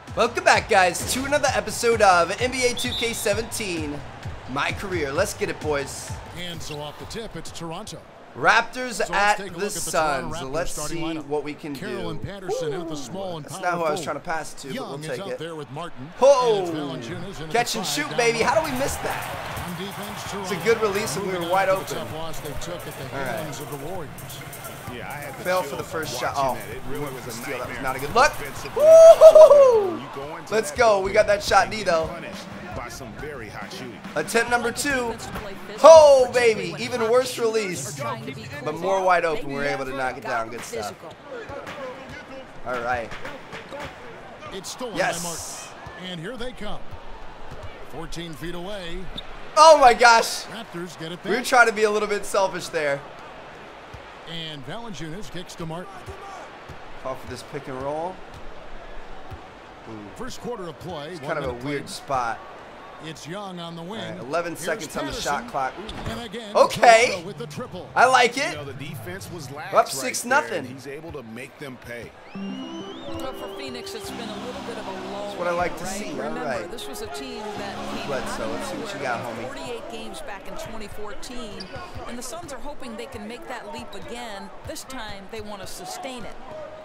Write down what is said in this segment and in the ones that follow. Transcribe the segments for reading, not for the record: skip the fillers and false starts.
Welcome back, guys, to another episode of NBA 2K17, My Career. Let's get it, boys. And so off the tip, it's Toronto. Raptors So at take a the look at the Suns. Toronto Raptors Let's starting see lineup. what we can Carroll do. and Patterson in at the small and That's power not who I was forward. trying to pass to, but Young we'll is take out it. there with Martin. Oh! And it's Valanciunas in at Catch the and five, shoot, down baby. low. How do we miss that? On defense, It's Toronto. a good release and we were Moving wide on to open. the tough loss they took at the hands of the Warriors. Yeah, I had Fail for the first shot. Oh, it really was a steal. That was nightmare not a good look. defensively. Woo! You go into Let's that go. building We got that shot and D, get though. punished by some very hot shooting. Attempt number 2. Oh, baby. Even worse release. But more wide open. We're able to knock it down. Good stuff. All right. It's stolen by Yes. Martin. And here they come. 14 feet away. Oh, my gosh. Raptors get it We were back. trying to be a little bit selfish there. And Valanciunas kicks to Martin. Call for this pick and roll. Ooh, First quarter of play. it's 1 kind of a minute played. weird spot. It's Young on the wing. All right, 11 Here's seconds on the shot Patterson. clock. And again, Okay. Toronto with the triple. I like You it. know, the defense was lax Up right 6-0. there, and he's able to make them pay. But for Phoenix, it's been a little bit of a lull. That's what I like to right? see. All Remember, right. this was a team that came Bledsoe, out of let's see what you nowhere, got, homie. 48 games back in 2014, and the Suns are hoping they can make that leap again. This time, they want to sustain it.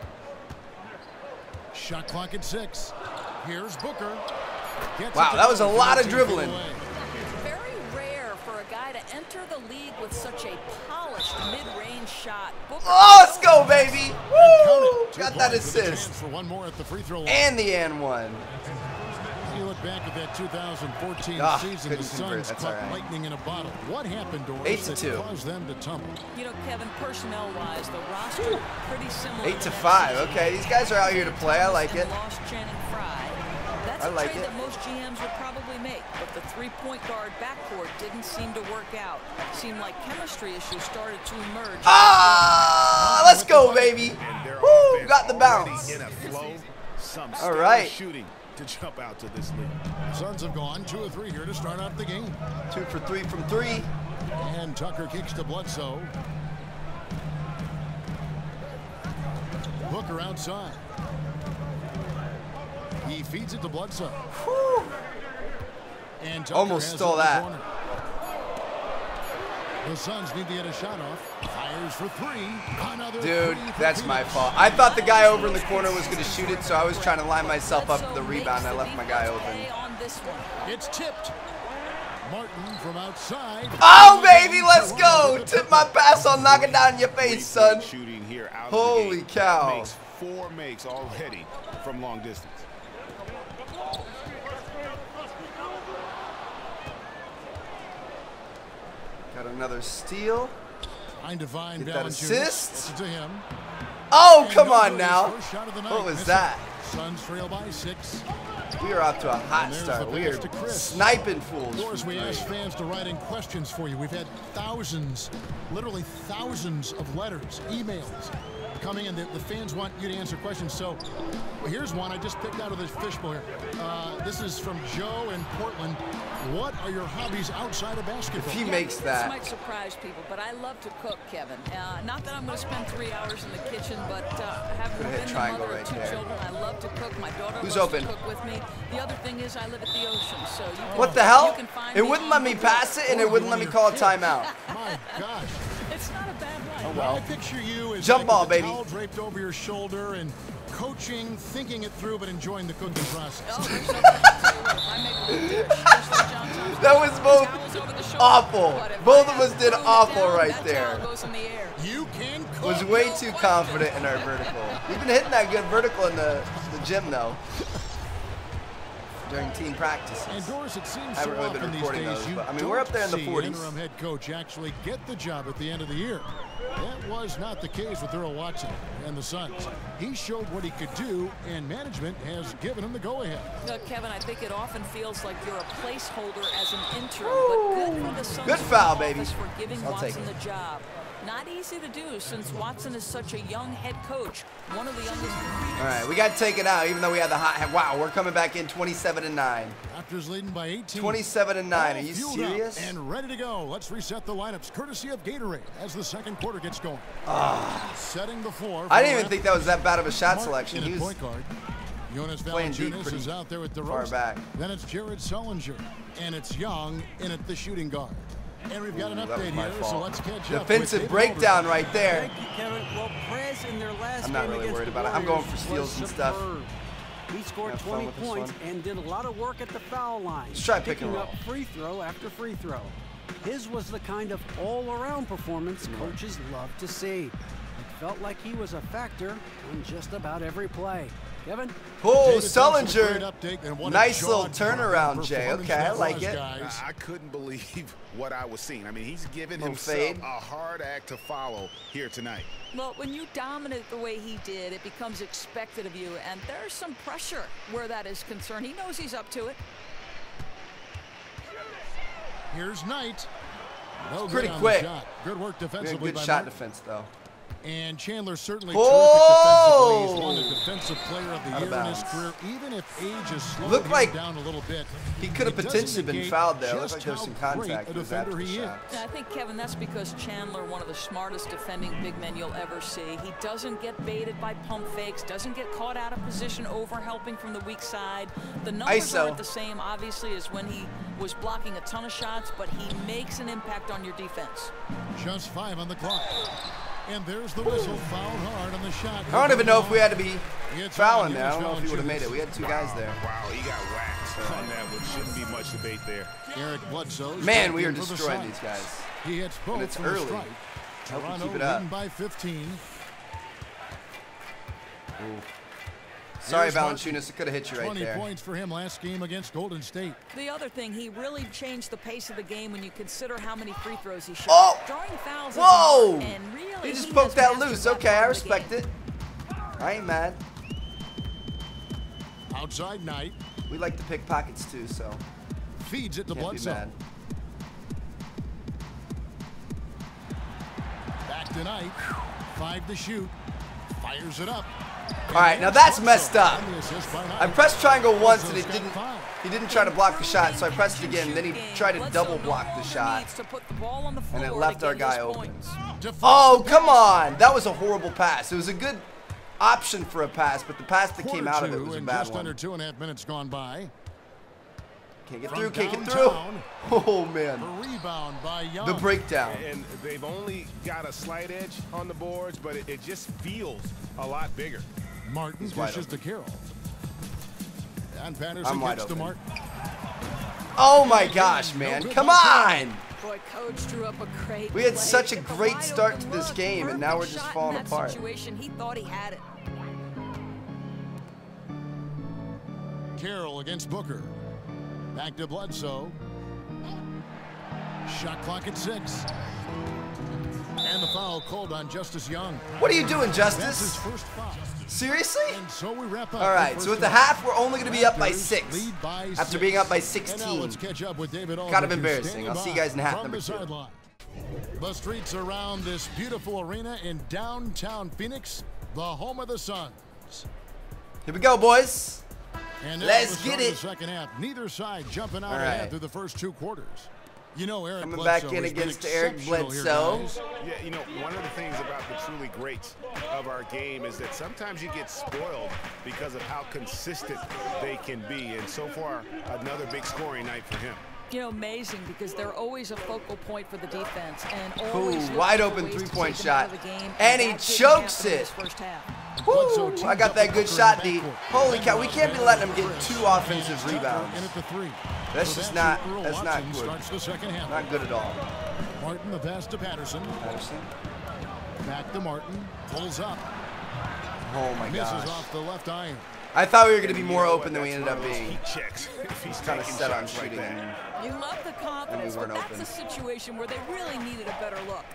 Shot clock at 6. Here's Booker. Gets Wow, it to that was a go. lot of 14 feet dribbling. away. Very rare for a guy to enter the league with such a polished mid-range shot. Booker Oh, let's go, baby. And count Woo! it. 2 Got that points with a assist. chance for one more at the free throw line. And the and one. You look back at that 2014 Ah, season, couldn't the convert. Suns That's caught all right. lightning in a bottle. What happened, Doris, 8-2. that caused them to tumble? You know, Kevin, personnel-wise, the roster pretty similar. 8-5. Okay, these guys are out here to play. I like it. Lost Channing Frye. That's I a like trade it. that most GMs would probably make, but the three-point guard backcourt didn't seem to work out. Seemed like chemistry issues started to emerge. Ah, let's go, baby. And their Woo! offense Got the already bounce. in a flow. Some All stellar right. shooting to jump out to this lead. Suns have gone 2 of 3 here to start out the game. 2 for 3 from 3. And Tucker kicks to Bledsoe. Booker outside. He feeds it to Bledsoe. Whew. And Tucker Almost has stole it in the that. corner. The Suns need to get a shot off. Fires for 3. Another Dude, 3 for that's my Phoenix. fault. I thought the guy over in the corner was going to shoot it, so I was trying to line myself up for the rebound. I left my guy open. On this one. It's tipped. Martin from outside. Oh, baby, let's go. Tip my pass, I'll knock it down in your face, son. Shooting here out Holy of the gate. cow. Makes 4 makes already from long distance. Got another steal. Trying to find Get that Valanciunas. assist. Gets it to him. Oh, And come no on good. now. First shot of the What night. was Miss it. that? Suns trail by 6. We are off to a hot And there's start. the We are pass to Chris. sniping fools. Doors, from we three. asked fans to write in questions for you. We've had thousands, literally thousands of letters, emails coming in. The fans want you to answer questions. So here's one I just picked out of this fishbowl here. This is from Joe in Portland. What are your hobbies outside of basketball? If he makes This that. might surprise people, but I love to cook, Kevin. Not that I'm going to spend 3 hours in the kitchen, but having Good hit, been the triangle mother right of 2 there. children, I love to cook. My daughter Who's loves open? to cook with me. The other thing is I live at the ocean, so you can, What the hell? you can find It me wouldn't on let me the pass it, and it wouldn't let me call a timeout. My gosh. It's not a bad life. Oh, well. I picture you as Jump like ball, with the baby. towel draped over your shoulder and coaching, thinking it through, but enjoying the cooking process. Oh, there's no better way to live. I make a good dish, just like John Thompson. That was both Towels over the shoulder, awful. but if Both I of have us to did throw it awful down, right that there. towel goes in the air. You can cook. Was way too confident in our vertical. We've been hitting that good vertical in the gym, though, during team practices. And Doris, it seems I so haven't really been often these recording days those, you but, I mean, we're up there in the don't see 40s. interim head coach actually get the job at the end of the year. That was not the case with Earl Watson and the Suns. He showed what he could do, and management has given him the go-ahead. Look, Kevin, I think it often feels like you're a placeholder as an interim, but good for the Suns. Good foul, baby. For giving I'll take Watson it. the job. Not easy to do since Watson is such a young head coach, one of the youngest. All right, we got to take it out, even though we had the hot. Wow, we're coming back in 27-9. Raptors leading by 18. 27-9. Are you Fueled up serious? and ready to go. Let's reset the lineups, courtesy of Gatorade, as the second quarter gets going. Setting the floor. I didn't even think that was that bad of a shot selection. He He was point guard. Jonas playing deep Valanciunas pretty is out there with far DeRozan. back. Then it's Jared Sullinger, and it's Young in at the shooting guard. And we've got an That was update my here, fault. so let's catch up. Defensive breakdown right there. Thank you, Kevin. Well, Prez in their last I'm not game really against worried the about it. I'm going Warriors for steals was and stuff. superb. He scored Have fun 20 with this points one. and did a lot of work at the foul line. Let's try pick and picking roll. up free throw after free throw. His was the kind of all-around performance coaches love to see. It felt like he was a factor on just about every play. Kevin? Oh, David, thanks for the great Sullinger. update, and what a Nice little jaw-dropping turnaround, Jay. performance Okay, I that like was, it. guys. I couldn't believe what I was seeing. I mean, he's given Little himself fade. a hard act to follow here tonight. Well, when you dominate the way he did, it becomes expected of you, and there's some pressure where that is concerned. He knows he's up to it. Here's Knight. No Pretty good on quick. the shot. Good work We had defensively good by shot Martin. defense, though. And Chandler certainly Oh! terrific defensively. He's won the Defensive Player of the Out of Year in his bounds. career, even if age has slowed Looked him like down a little bit. He could have It doesn't potentially been negate fouled there. It looked just like there was how some great contact. a It was after defender the he is. shot. And I think, Kevin, that's because Chandler, one of the smartest defending big men you'll ever see. He doesn't get baited by pump fakes, doesn't get caught out of position over helping from the weak side. The numbers ISO. aren't the same, obviously, as when he was blocking a ton of shots, but he makes an impact on your defense. Just 5 on the clock. And there's the whistle, fouled hard on the shot. I don't even know if we had to be It's fouling on there. I don't know Jonas if he would have Valanciunas. made it. We had two guys there. Wow, he got waxed on that one. Shouldn't be much debate there. Eric Bledsoe. Man, we are destroying these guys. He hits both And it's from the early. strike. I hope we Toronto keep it up. leading by 15. Sorry, Here's Martin. Valanciunas. It could have hit you right 20 there. points for him last game against Golden State. The other thing, he really changed the pace of the game when you consider how many free throws he shot. Oh! Drawing fouls. Whoa! And really, He just has poked that mastered loose. that Okay, I part of the respect game. it. I ain't mad. Outside Knight. We like to pick pockets too, so Feeds it to can't be Bledsoe. mad. Back to Knight. 5 to shoot. Fires it up. All right, now that's messed up. And the assist by Knight. I pressed triangle once and Bledsoe's it got didn't. fouled. He didn't try to block the shot, so I pressed it again. Then he tried to Bledsoe double block the no longer shot, needs to put the ball on the and it floor left to our get guy his open. points. Deflects Oh, the come pass. on! That was a horrible pass. It was a good option for a pass, but the pass that came out of it Quarter was a two, and bad just under one. 2.5 minutes gone by. Can't get From through. Can't get through. downtown. Oh man, The rebound by Young. the breakdown. And they've only got a slight edge on the boards, but it just feels a lot bigger. Martin He's wide dishes to open. Carroll. And I'm Patterson wide gets to open. Martin. Oh my gosh, man! Come on! Boy, coach drew up a great We had play. such a Took great wide start open to this look. game, and now we're Perfect just shot falling in that apart. Situation. He thought he had it. Carroll against Booker. Back to Bledsoe. Shot clock at 6. And the foul called on Justice Young. What are you doing, That's his Justice? first foul. Seriously? And so we wrap up. All right, so with the half, we're only going to be up by Raptors 6. lead by After 6. being up by And now 16. let's catch up with David Kind of Aldridge, who's embarrassing. standing I'll see you by guys in half from number the 2. sideline. The streets around this beautiful arena in downtown Phoenix, the home of the Suns. Here we go, boys. And now Let's the get start of it. The second half. Neither side jumping out All ahead right. through the first 2 quarters. You know, Eric Coming Bledsoe back in has been against Eric exceptional here, Bledsoe. guys. Yeah, you know, one of the things about the truly greats of our game is that sometimes you get spoiled because of how consistent they can be. And so far, another big scoring night for him. You know, amazing because they're always a focal point for the defense and Ooh, always looking wide for open ways to three-point take them out shot. of the game, And he that didn't chokes happen in it. this first half. Bledsoe Woo, teams I got up that with good Booker shot, in D. the backcourt. Holy cow, we can't be letting him get 2 offensive And rebounds. in at the 3. That's So just that's not, Earl that's not Watson good. starts the second half. Not good at all. Martin the pass to Patterson. Patterson. Back to Martin. Pulls up. Oh my Misses gosh. off the left iron. I thought we were going to be And more you know open than we That's ended up one of those being. heat checks. If he's Kind of taking set on shots like shooting. that. You love the confidence, but weren't that's open. a situation where they really needed a better look.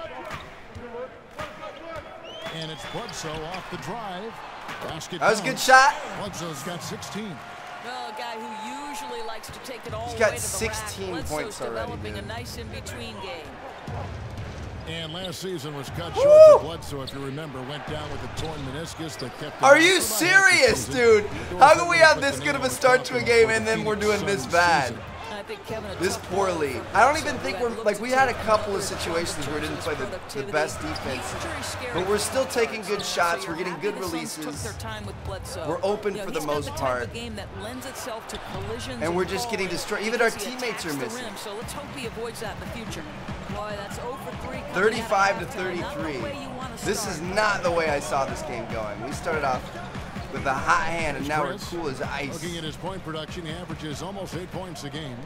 And it's Bledsoe off the drive. Basket That was a good count. shot. Bledsoe's got 16. Well, a guy who usually likes to take it all He's the got way to the 16 rack. points Bledsoe's already, developing dude. a nice in-between game. And last season was cut Woo! short for Bledsoe, if you remember, went down with a torn meniscus that kept him Are out you for about half the serious, season. dude? The How Doors can we have have put this the good of nail a in start the to a coffin game for and the then we're Phoenix doing this Suns bad? season. I think, Kevin, this poorly. I don't even think we're, like, we had a couple of situations where we didn't play the best defense, but we're still taking good shots. We're getting good releases. We're open for the most part. And we're just getting destroyed. Even our teammates are missing. So let's hope he avoids that in the future. Boy, that's 0 for 3. 35 to 33. This is not the way I saw this game going. We started off with a hot hand, and now we're cool as ice. Looking at his point production, he averages almost 8 points a game.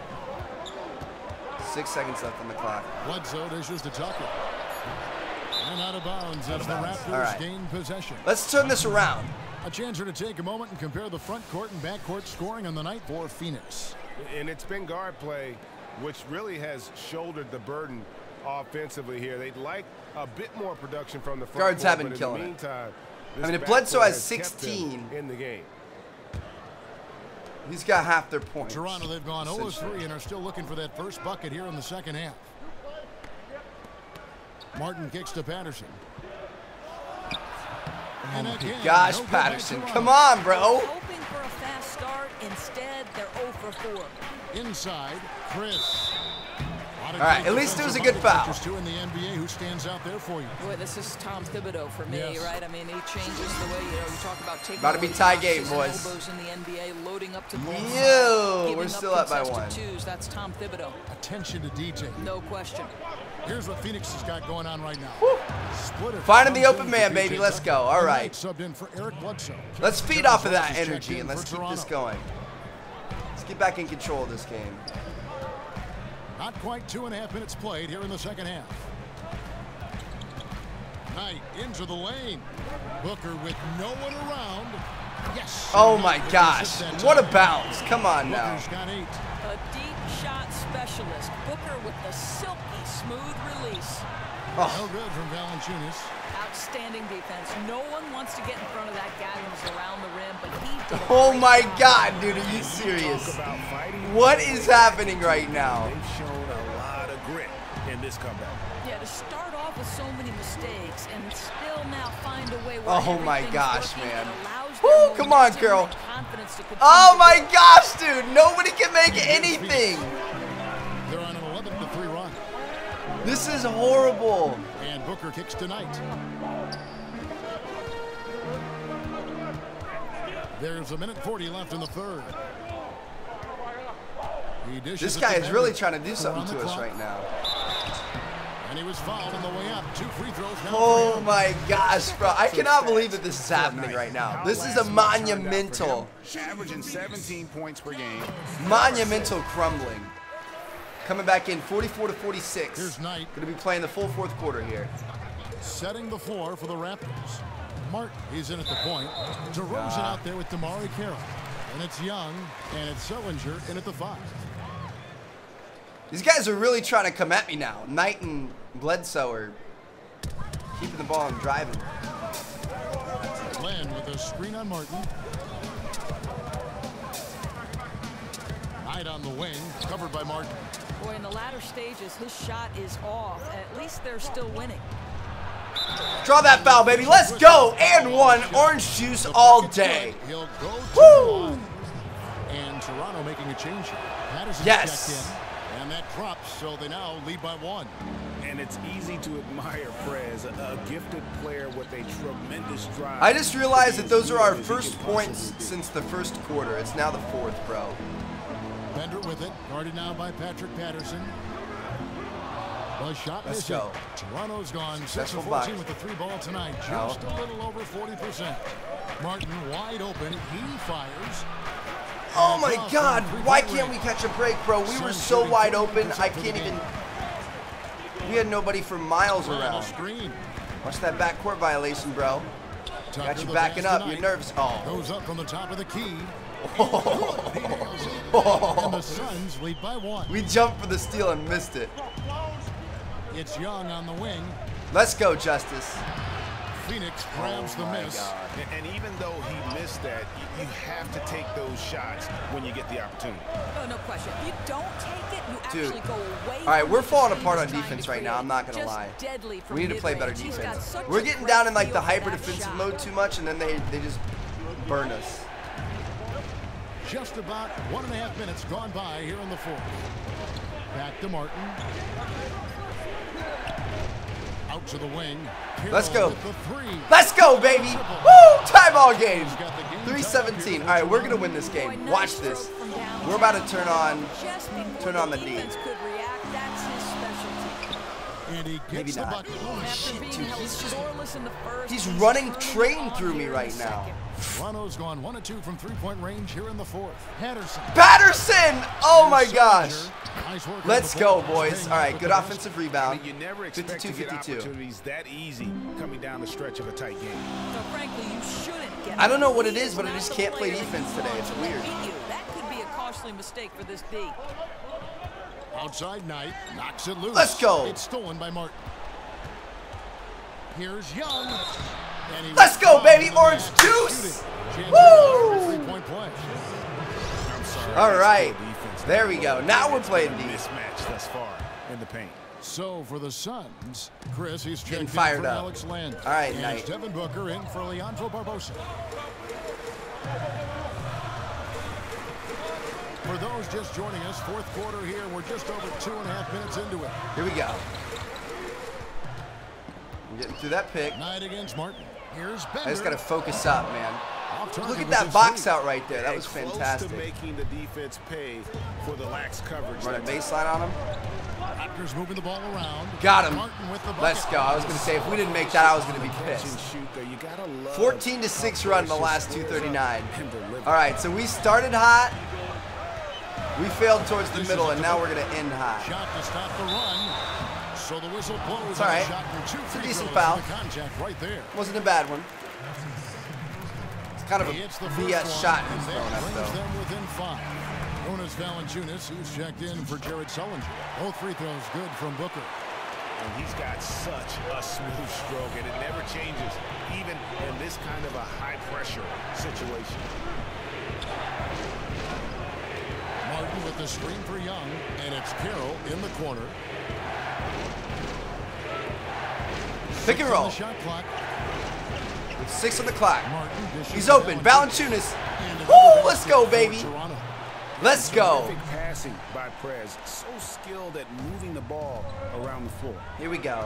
6 seconds left on the clock. Bledsoe dishes to Tucker. And out of bounds as the Raptors gain possession. Let's turn this around. A chance here to take a moment and compare the front court and back court scoring on the night for Phoenix. And it's been guard play, which really has shouldered the burden offensively here. They'd like a bit more production from the front Guards court, have been but killing in the it. meantime, I mean, if Bledsoe has 16 in the game, he's got half their points. Toronto, they've gone 0-3 and are still looking for that first bucket here in the second half. Martin kicks to Patterson. Oh my gosh, Patterson. Come on, bro. Hoping for a fast start. Instead, they're 0 for 4. Inside, Chris. All right, at least it was a good foul. Two in the NBA, who stands out there for you? Boy, this is Tom Thibodeau for me, right? I mean, he changes the way, you talk about taking about to be tie game, boys. elbows in the NBA, loading up to the we're still up by 1. Twos. That's Tom Thibodeau. Attention to DJ. No question. Here's what Phoenix has got going on right now. Splitter. Finding the open man, baby. Let's go. All right. Subbed in for Eric Bledsoe. Let's feed off of that energy and let's keep this going. Let's get back in control of this game. Not quite 2.5 minutes played here in the second half. Knight into the lane. Booker with no one around. Yes. Oh my gosh. What a bounce. Come on now. Booker's got 8. A deep shot specialist. Booker with the silky smooth release. No good from Valanciunas. Outstanding defense. No one wants to get in front of that guy who's around the rim, but he did. Oh my God, dude, are you serious? What is happening right now? They've shown a lot of grit in this comeback. Yeah, to start off with so many mistakes and still now find a way where oh my gosh, man. Woo, come on, girl. Oh my gosh, dude. Nobody can make anything. They're on an 11-3 run. This is horrible. And Booker kicks tonight. There's 1:40 left in the third. This guy is really trying to do something to us right now. And he was fouled on the way up. 2 free throws now. Oh my gosh, bro. I cannot believe that this is happening right now. This is a monumental. Averaging 17 points per game. Monumental crumbling. Coming back in 44 to 46. Here's Knight. Going to be playing the full fourth quarter here. Setting the floor for the Raptors. Martin, he's in at the point. DeRozan out there with Damari Carroll. And it's Young, and it's Sullinger in at the 5. These guys are really trying to come at me now. Knight and Bledsoe are keeping the ball and driving. Glenn with a screen on Martin. Knight on the wing, covered by Martin. Boy, in the latter stages, his shot is off. At least they're still winning. Draw that foul, baby. Let's go. And 1. Orange juice all day. He'll go Woo! And Toronto making a change here. Patterson yes. checked in, and that drops, so they now lead by 1. And it's easy to admire Prez, a gifted player with a tremendous drive. I just realized that those are our first points since the first quarter. It's now the 4th, bro. Bender with it, guarded now by Patrick Patterson. The shot Let's missing. go. Toronto's gone 6 of 14 box. with the 3 ball tonight. Just a little over 40%. Martin wide open. He fires. Oh my God. Why can't we catch a break, bro? We were so wide open. I can't even. We had nobody for miles around. Watch that backcourt violation, bro. Got you backing up. You're nervous. Oh. Goes up from the top of the key. Oh. And the Suns lead by 1. We jumped for the steal and missed it. It's Young on the wing. Let's go, Justice. Phoenix grabs the miss. God. And even though he missed that, you have to take those shots when you get the opportunity. Oh, no question. If you don't take it, you Dude. actually go away. All right, we're falling apart on defense right now. I'm not going to lie. We need to play better defense. We're getting down in like the hyper defensive mode too much, and then they just burn us. just about 1.5 minutes gone by here in the fourth. Back to Martin. Out to the wing. Let's go. Three. Let's go, baby. Woo! Tie ball game. 3-17. All right, we're going to win this game. Watch this. We're about to turn on the D. And he Maybe gets the not. bucket. Oh, shit, dude. He's running train through me right now. Toronto's gone 1 of 2 from three-point range here in the fourth. Patterson! Oh, my gosh. Nice work. Let's go, boys. All right, good offensive rebound. You never expect to get 52-52. opportunities that easy coming down the stretch of a tight game. So frankly, you shouldn't get I don't know what it is, but I just can't play defense today. It's weird. That could be a costly mistake for this D. Outside Knight knocks it loose. Let's go. It's stolen by Martin. Here's Young. And he Let's go, baby. responds Orange with that juice. shooting. Woo! Three-point play. I'm sorry. All right. Defense. There we go. Now we're playing D. Mismatch thus far in the paint. So for the Suns, Chris, he's Getting checked fired in for up. Alex Land. All right, and Knight. Devin Booker in for Leandro Barbosa. For those just joining us, fourth quarter here. We're just over 2.5 minutes into it. Here we go. I'm getting through that pick. Knight against Martin. Here's Bender. I just got to focus up, man. Off target Look at with that his box three. out right there. That was Close fantastic. to making the defense pay for the lax coverage. Run a baseline on him. Raptors moving the ball around. Got him. Martin with the bucket. Let's go. I was going to say, if we didn't make that, I was going to be Catch and pissed. shoot there. You gotta love 14-6 run in the last 2:39. and deliver. All right, so we started hot. We failed towards the middle, and now we're going to end hot. Shot to stop the run. So the whistle blows. It's all right. Shot and two It's a free decent throws foul. for the contact right there. Wasn't a bad one. It's kind of a He hits the BS first shot one, he's and throwing that up, brings though. them within 5. Jonas Valanciunas, he's checked in for Jared Sullinger. Both free throws good from Booker. And he's got such a smooth stroke, and it never changes, even in this kind of a high-pressure situation. Martin with the screen for Young, and it's Carroll in the corner. Pick and On roll. the shot clock. With 6 on the clock. Martin dishes He's to open. Valanciunas. And Woo, another let's go, basket for baby. Toronto. Let's go. Terrific passing by Prez. So skilled at moving the ball around the floor. Here we go.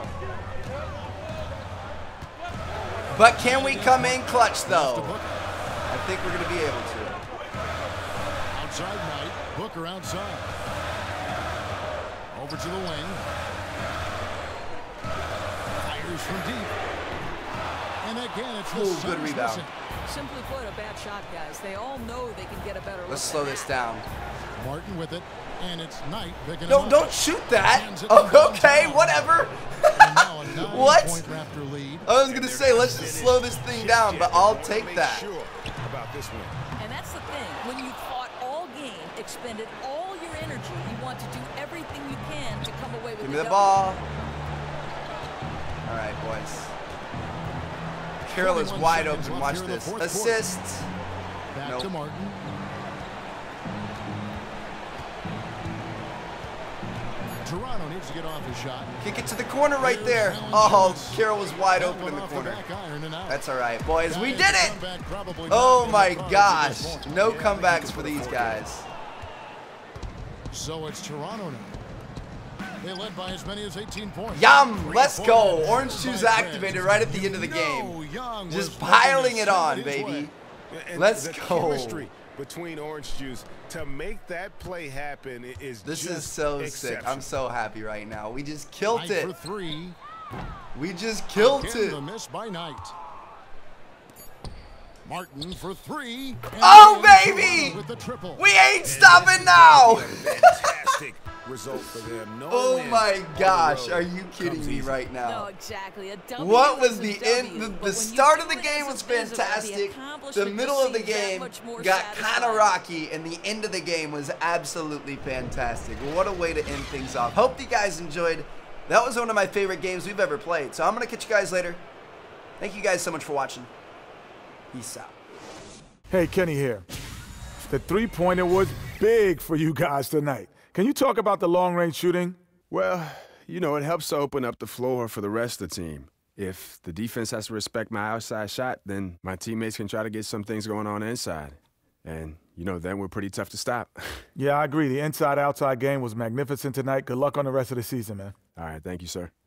But can we come in clutch, To though? Booker. I think we're going to be able to. Outside Knight. Booker outside. Over to the wing. Fires from deep. And again, it's the Ooh, good Suns rebound. missing. Simply put, a bad shot, guys. They all know they can get a better look. Let's slow than this that. down. Martin with it, and it's Knight picking No, him up. don't shoot that. Oh, okay, whatever. And now a 9-point What? Raptor lead. I was going to say, let's just slow this thing down, but I'll take that. Sure about this one. And that's the thing. When you fought all game, expended all your energy, you want to do everything you can to come away with Give me the the W. ball. All right, boys. Carroll is 41 wide seconds open. left Watch here in the this. fourth Assist. Back Nope. to Martin. Toronto needs to get off his shot. Kick it to the corner right there. Oh, Carroll was wide open in the corner. That's all right, boys. We did it. Oh, my gosh. No comebacks for these guys. So it's Toronto now. They led by as many as 18 points. Yum. Let's go. Orange Juice activated right at the end of the game. Just piling it on, baby. And Let's the go. chemistry between Orange Juice to make that play happen is This just is so sick. exceptional. I'm so happy right now. We just killed Knight it. for 3. We just killed Again, it. the miss by Knight. Martin for 3. And Oh, then baby! Toronto with the triple. We ain't stopping now. Fantastic result for them. No Oh win my on the gosh, road are you kidding comes me easy. right No, now? exactly. A W What was is a the W, end? but The when start you of the do it game as a was visitor, the fantastic. The accomplishment middle just of the seems that game much more got kind of satisfying. rocky, and the end of the game was absolutely fantastic. What a way to end things off. Hope you guys enjoyed. That was one of my favorite games we've ever played. So I'm going to catch you guys later. Thank you guys so much for watching. Peace out. Hey, Kenny here. The three-pointer was big for you guys tonight. Can you talk about the long-range shooting? Well, you know, it helps to open up the floor for the rest of the team. If the defense has to respect my outside shot, then my teammates can try to get some things going on inside. And then we're pretty tough to stop. Yeah, I agree. The inside-outside game was magnificent tonight. Good luck on the rest of the season, man. All right, thank you, sir.